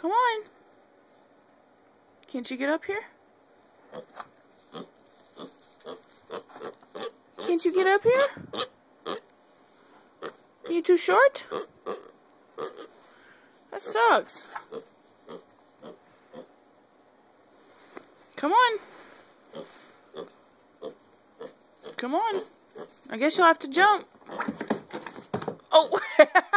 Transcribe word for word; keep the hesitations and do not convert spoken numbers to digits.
Come on. Can't you get up here? Can't you get up here? Are you too short? That sucks. Come on. Come on. I guess you'll have to jump. Oh!